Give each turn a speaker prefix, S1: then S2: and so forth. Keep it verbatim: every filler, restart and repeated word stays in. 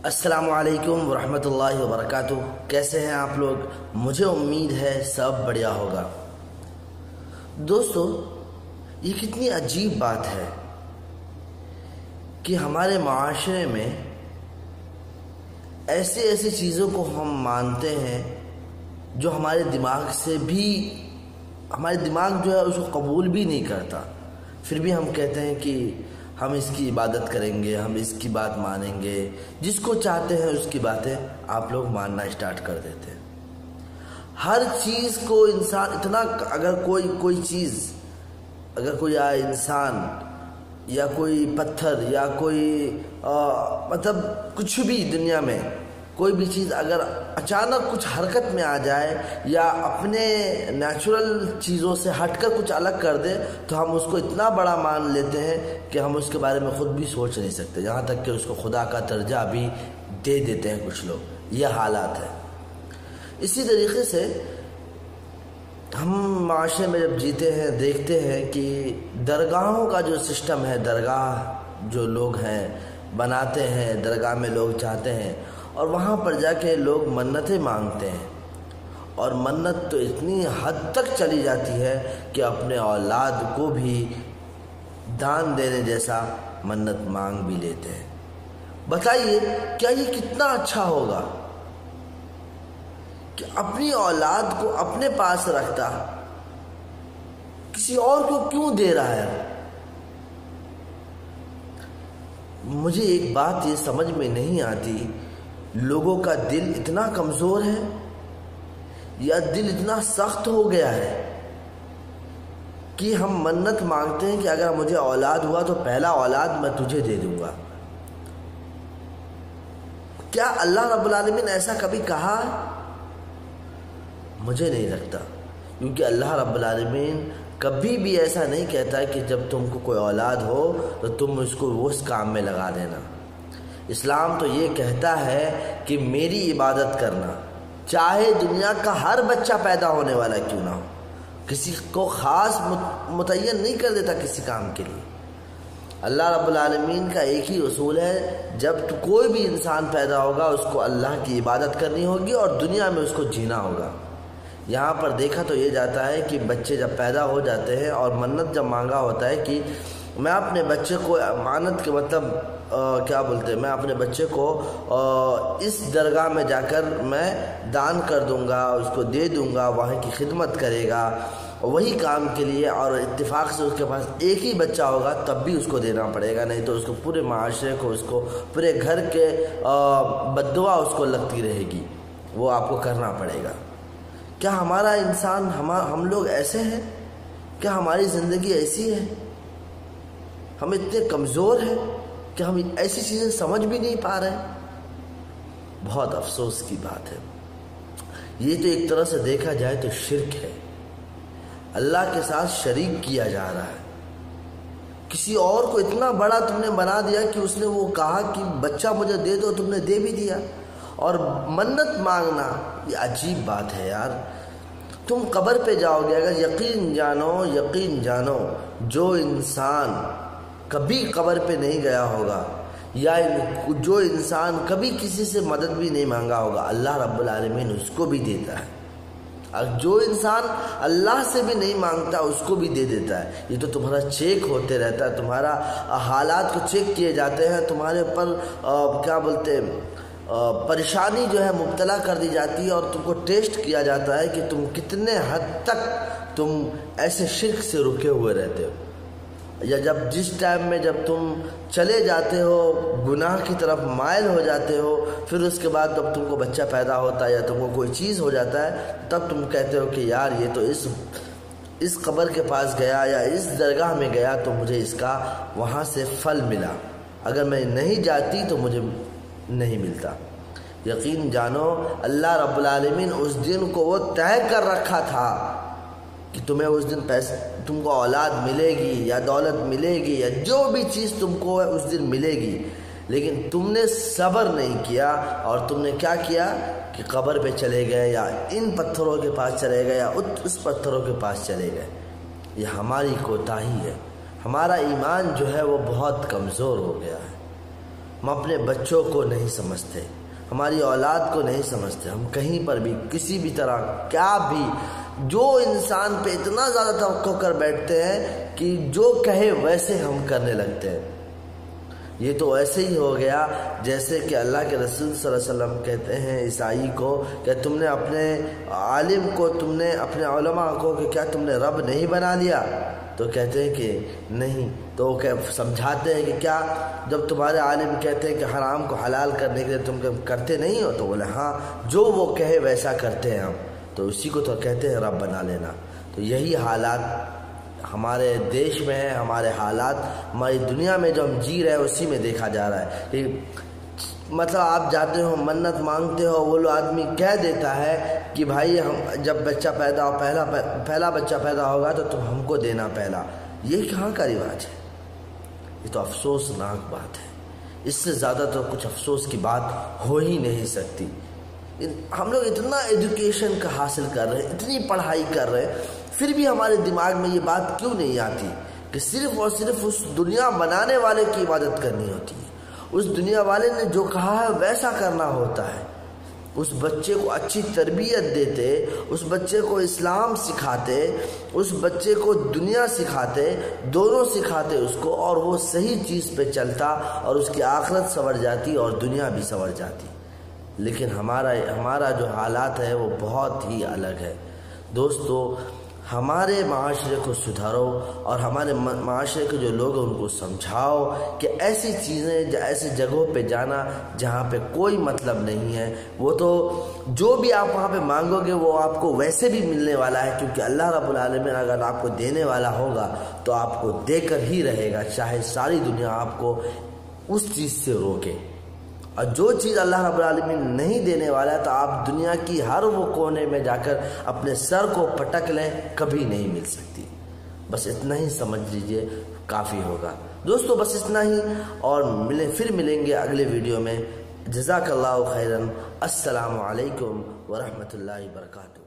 S1: अस्सलामुअलैकुम वरहमतुल्लाहि वबरकातुह। कैसे हैं आप लोग? मुझे उम्मीद है सब बढ़िया होगा। दोस्तों, ये कितनी अजीब बात है कि हमारे माशरे में ऐसे ऐसी चीज़ों को हम मानते हैं जो हमारे दिमाग से भी हमारे दिमाग जो है उसको कबूल भी नहीं करता। फिर भी हम कहते हैं कि हम इसकी इबादत करेंगे, हम इसकी बात मानेंगे। जिसको चाहते हैं उसकी बातें आप लोग मानना स्टार्ट कर देते हैं। हर चीज़ को इंसान इतना, अगर कोई कोई चीज़ अगर कोई आ, इंसान या कोई पत्थर या कोई आ, मतलब कुछ भी दुनिया में कोई भी चीज़ अगर अचानक कुछ हरकत में आ जाए या अपने नेचुरल चीज़ों से हटकर कुछ अलग कर दे तो हम उसको इतना बड़ा मान लेते हैं कि हम उसके बारे में ख़ुद भी सोच नहीं सकते, यहाँ तक कि उसको खुदा का दर्जा भी दे देते हैं कुछ लोग। यह हालात है। इसी तरीके से हम माशरे में जब जीते हैं देखते हैं कि दरगाहों का जो सिस्टम है, दरगाह जो लोग हैं बनाते हैं, दरगाह में लोग चाहते हैं और वहाँ पर जाके लोग मन्नतें मांगते हैं। और मन्नत तो इतनी हद तक चली जाती है कि अपने औलाद को भी दान देने जैसा मन्नत मांग भी लेते हैं। बताइए, क्या ये कितना अच्छा होगा कि अपनी औलाद को अपने पास रखता किसी और को क्यों दे रहा है? मुझे एक बात ये समझ में नहीं आती, लोगों का दिल इतना कमज़ोर है या दिल इतना सख्त हो गया है कि हम मन्नत मांगते हैं कि अगर मुझे औलाद हुआ तो पहला औलाद मैं तुझे दे दूंगा। क्या अल्लाह रब्बुल आलमीन ऐसा कभी कहा? मुझे नहीं लगता, क्योंकि अल्लाह रब्बुल आलमीन कभी भी ऐसा नहीं कहता कि जब तुमको कोई औलाद हो तो तुम उसको उस काम में लगा देना। इस्लाम तो ये कहता है कि मेरी इबादत करना, चाहे दुनिया का हर बच्चा पैदा होने वाला क्यों ना हो, किसी को ख़ास मुतय्यन नहीं कर देता किसी काम के लिए। अल्लाह रब्बुल आलमीन का एक ही उसूल है, जब तो कोई भी इंसान पैदा होगा उसको अल्लाह की इबादत करनी होगी और दुनिया में उसको जीना होगा। यहाँ पर देखा तो ये जाता है कि बच्चे जब पैदा हो जाते हैं और मन्नत जब मांगा होता है कि मैं अपने बच्चे को अमानत के मतलब आ, क्या बोलते हैं, मैं अपने बच्चे को आ, इस दरगाह में जाकर मैं दान कर दूंगा, उसको दे दूंगा, वहाँ की खिदमत करेगा और वही काम के लिए, और इत्तेफाक से उसके पास एक ही बच्चा होगा तब भी उसको देना पड़ेगा, नहीं तो उसको पूरे माशरे को, उसको पूरे घर के बद्दुआ उसको लगती रहेगी, वो आपको करना पड़ेगा। क्या हमारा इंसान हम हम लोग ऐसे हैं? क्या हमारी ज़िंदगी ऐसी है? हम इतने कमज़ोर हैं कि हम ऐसी चीज़ें समझ भी नहीं पा रहे। बहुत अफसोस की बात है। ये तो एक तरह से देखा जाए तो शिर्क है, अल्लाह के साथ शरीक किया जा रहा है। किसी और को इतना बड़ा तुमने बना दिया कि उसने वो कहा कि बच्चा मुझे दे दो, तुमने दे भी दिया। और मन्नत मांगना, ये अजीब बात है यार। तुम कब्र पे जाओगे, अगर यकीन जानो यकीन जानो जो इंसान कभी कब्र पे नहीं गया होगा या जो इंसान कभी किसी से मदद भी नहीं मांगा होगा, अल्लाह रब्बुल आलमीन उसको भी देता है। और जो इंसान अल्लाह से भी नहीं मांगता उसको भी दे देता है। ये तो तुम्हारा चेक होते रहता है, तुम्हारा हालात को चेक किए जाते हैं, तुम्हारे ऊपर क्या बोलते हैं परेशानी जो है मुब्तला कर दी जाती है और तुमको टेस्ट किया जाता है कि तुम कितने हद तक तुम ऐसे शिर्क से रुके हुए रहते हो। या जब जिस टाइम में जब तुम चले जाते हो, गुनाह की तरफ माइल हो जाते हो, फिर उसके बाद जब तुमको बच्चा पैदा होता है या तुमको कोई चीज़ हो जाता है, तब तुम कहते हो कि यार ये तो इस इस कब्र के पास गया या इस दरगाह में गया तो मुझे इसका वहाँ से फल मिला, अगर मैं नहीं जाती तो मुझे नहीं मिलता। यकीन जानो अल्लाह रब्बुल आलमीन उस दिन को वो तय कर रखा था कि तुम्हें उस दिन पैसे, तुमको औलाद मिलेगी या दौलत मिलेगी या जो भी चीज़ तुमको है उस दिन मिलेगी, लेकिन तुमने सब्र नहीं किया और तुमने क्या किया कि कब्र पे चले गए या इन पत्थरों के पास चले गए या उस पत्थरों के पास चले गए। ये हमारी कोताही है, हमारा ईमान जो है वो बहुत कमज़ोर हो गया है। हम अपने बच्चों को नहीं समझते, हमारी औलाद को नहीं समझते। हम कहीं पर भी किसी भी तरह क्या भी, जो इंसान पे इतना ज़्यादा तवक्को कर बैठते हैं कि जो कहे वैसे हम करने लगते हैं। ये तो ऐसे ही हो गया जैसे कि अल्लाह के रसूल सल्लल्लाहु अलैहि वसल्लम कहते हैं ईसाई को कि तुमने अपने आलिम को, तुमने अपने उलमा को कि क्या तुमने रब नहीं बना लिया? तो कहते हैं कि नहीं। तो वो कह समझाते हैं कि क्या जब तुम्हारे आलिम कहते हैं कि हराम को हलाल करने के लिए तुम करते नहीं हो? तो बोले हाँ, जो वो कहे वैसा करते हैं हम, तो उसी को तो कहते हैं रब बना लेना। तो यही हालात हमारे देश में है, हमारे हालात हमारी दुनिया में जो हम जी रहे हैं उसी में देखा जा रहा है कि मतलब आप जाते हो मन्नत मांगते हो, वो लोग आदमी कह देता है कि भाई हम जब बच्चा पैदा हो, पहला पहला बच्चा पैदा होगा तो तुम हमको देना पहला। ये कहाँ का रिवाज है? ये तो अफसोसनाक बात है। इससे ज़्यादा तो कुछ अफसोस की बात हो ही नहीं सकती। हम लोग इतना एजुकेशन का हासिल कर रहे हैं, इतनी पढ़ाई कर रहे हैं, फिर भी हमारे दिमाग में ये बात क्यों नहीं आती कि सिर्फ और सिर्फ उस दुनिया बनाने वाले की इबादत करनी होती है। उस दुनिया वाले ने जो कहा है वैसा करना होता है। उस बच्चे को अच्छी तरबियत देते, उस बच्चे को इस्लाम सिखाते, उस बच्चे को दुनिया सिखाते, दोनों सिखाते उसको, और वो सही चीज़ पे चलता और उसकी आखिरत संवर जाती और दुनिया भी संवर जाती। लेकिन हमारा हमारा जो हालात है वो बहुत ही अलग है। दोस्तों, हमारे माशरे को सुधारो और हमारे माशरे के जो लोग हैं उनको समझाओ कि ऐसी चीज़ें, ऐसी जगहों पे जाना जहाँ पे कोई मतलब नहीं है, वो तो जो भी आप वहाँ पे मांगोगे वो आपको वैसे भी मिलने वाला है, क्योंकि अल्लाह रब्बुल आलमीन अगर आपको देने वाला होगा तो आपको देकर ही रहेगा, चाहे सारी दुनिया आपको उस चीज़ से रोके। और जो चीज़ अल्लाह रब्बुल आलमीन नहीं देने वाला है तो आप दुनिया की हर वो कोने में जाकर अपने सर को पटक लें, कभी नहीं मिल सकती। बस इतना ही समझ लीजिए, काफ़ी होगा। दोस्तों, बस इतना ही, और मिले फिर मिलेंगे अगले वीडियो में। जज़ाकल्लाहु खैरन। अस्सलामु अलैकुम व रहमतुल्लाहि व बरकातुहू।